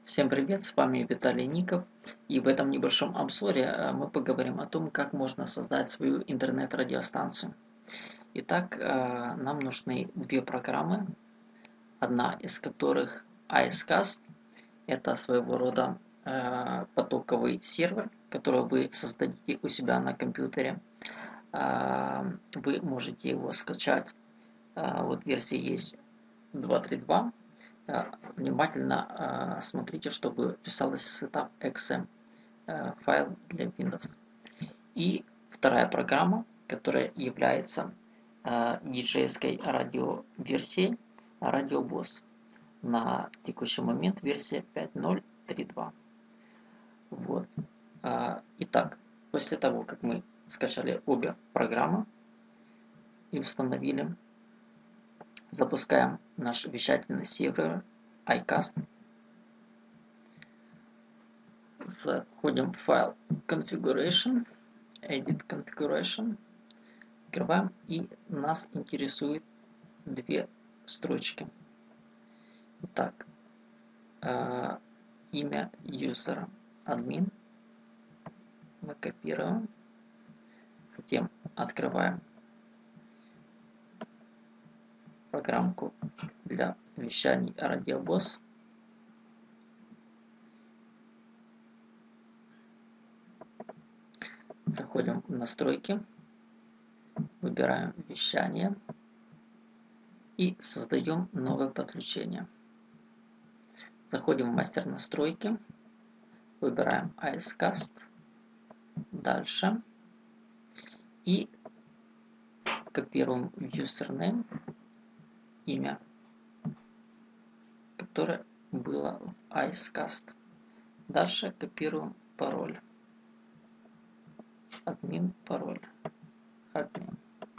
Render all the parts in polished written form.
Всем привет, с вами Виталий Ников, и в этом небольшом обзоре мы поговорим о том, как можно создать свою интернет-радиостанцию. Итак, нам нужны две программы, одна из которых Icecast, это своего рода потоковый сервер, который вы создадите у себя на компьютере. Вы можете его скачать, вот версия есть 2.3.2. Внимательно смотрите, чтобы писалось setup.exe файл для Windows. И вторая программа, которая является DJ-ской радиоверсией Radio Boss. На текущий момент версия 5.0.3.2. Вот. Итак, после того, как мы скачали обе программы и установили, запускаем наш вещательный сервер iCast. Заходим в файл Configuration, Edit Configuration, открываем, и нас интересует две строчки. Итак, имя юзера админ мы копируем, затем открываем программку для вещаний Radio Boss. Заходим в настройки, выбираем вещание и создаем новое подключение. Заходим в мастер настройки, выбираем Icecast, дальше и копируем username, имя, которое было в Icecast. Дальше копируем пароль. Админ, пароль, админ.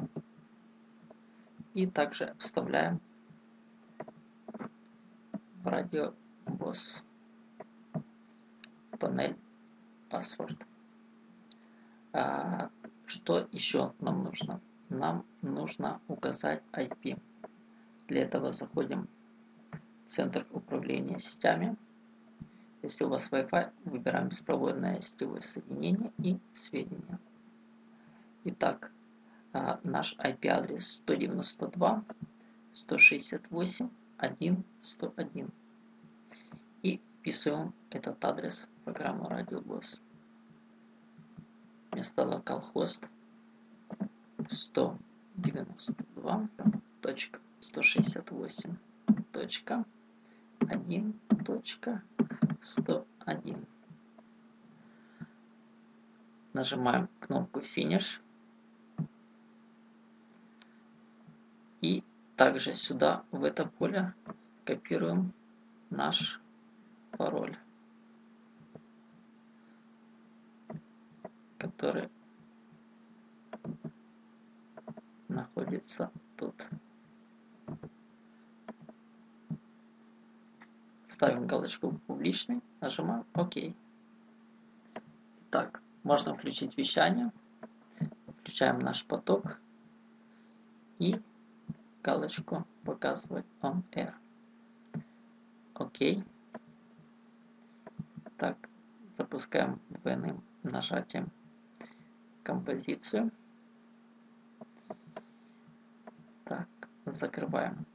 И также вставляем в Radio Boss панель password. Что еще нам нужно? Нам нужно указать IP. Для этого заходим в центр управления сетями. Если у вас Wi-Fi, выбираем беспроводное сетевое соединение и сведения. Итак, наш IP-адрес 192.168.1.101. И вписываем этот адрес в программу Radio Boss. Вместо localhost 192.168.1.101. Нажимаем кнопку Finish. И также сюда, в это поле, копируем наш пароль, который находится тут. Ставим галочку «Публичный», нажимаем «Ок». Так, можно включить вещание. Включаем наш поток и галочку показывать On Air. Ок. Так, запускаем двойным нажатием композицию. Так, закрываем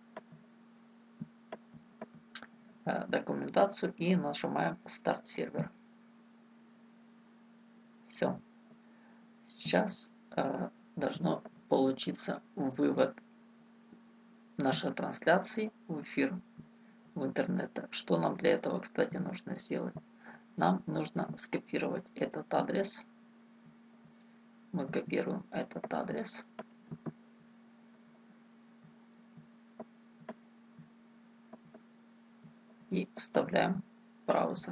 документацию и нажимаем Start сервер. Все. Сейчас должно получиться вывод нашей трансляции в эфир в интернет. Что нам для этого, кстати, нужно сделать? Нам нужно скопировать этот адрес. Мы копируем этот адрес. И вставляем в браузер.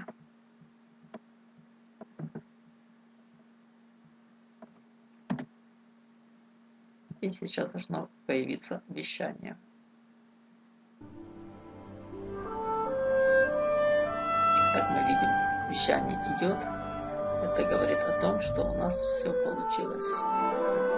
И сейчас должно появиться вещание. Как мы видим, вещание идет. Это говорит о том, что у нас все получилось.